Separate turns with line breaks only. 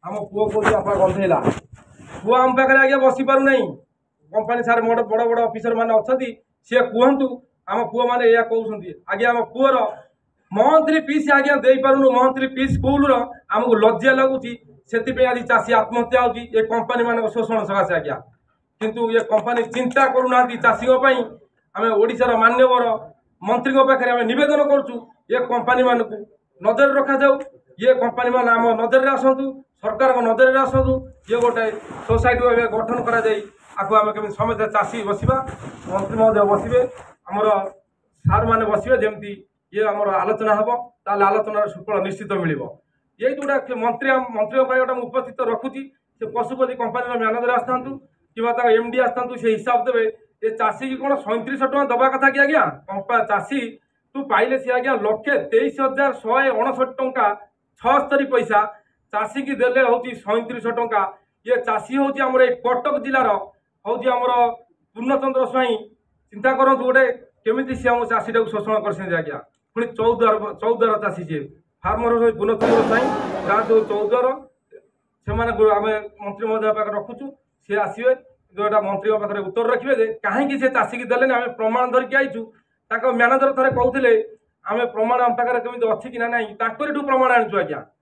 आम पुओ को गंधेला पुओ आम पाखे आज्ञा बसी पार ना कंपानी सारे बड़ बड़ अफिसर मैंने अच्छा सी कहतु आम पुओ मैंने या कहते आज्ञा आम पुअर मंथली फीस आज्ञा दे पारूनु मंथली फीस स्कूल आमको लज्जा लगुच से आज चाषी आत्महत्या होती ये कंपानी मान शोषण सकाशे आज्ञा किंतु ये कंपानी चिंता करूना चाषी आम ओडिशार मान्यवर मंत्री पाखे आम नवेदन करुँ ये कंपानी मानक नजर रखा जाऊ ये कंपानी मान आम नजर आसतु सरकार नजर आसतु ये गोटे सोसाइटी गठन करें समस्त चाषी बसवा मंत्री महोदय बसवे आमर सार मैंने बसवे जमी ये आमर आलोचना हम ताल आलोचनार सुफल निश्चित मिल ये जोड़ा मंत्री गोटे उपस्थित रखुची से पशुपति कंपानी मैनेजर आसता कि एमडी आसता से हिसाब देवे ये चाषी की कौन 37 टଙ୍କା दबा कथा कि आज्ञा चाषी तू पाइले सी आज्ञा 1,23,169 टଙ୍କା 76 पैसा चाषी की देले हूँ 37 टଙ୍କା ये चाषी हूँ आम कटक जिलार हूँ आमर पूर्णचंद्र स्वाई चिंता करूँ गोटे केमी सी आम चाषी टाक शोषण कर आज्ञा पुणी चौद्वार चाषी सी फार्मर पूर्णचंद्र स्वाई गाँ जो चौद्वार से आम मंत्री महोदय पाखे रखुचु सी आसवे जोटा मंत्री पाखे उत्तर रखिए कहीं से चाषी की देने आम प्रमाण धरिकी आईचु मैनेजर थे कहते आम प्रमाण आम पाखे केमी अच्छी कि ना प्रमाण आनीचु आज्ञा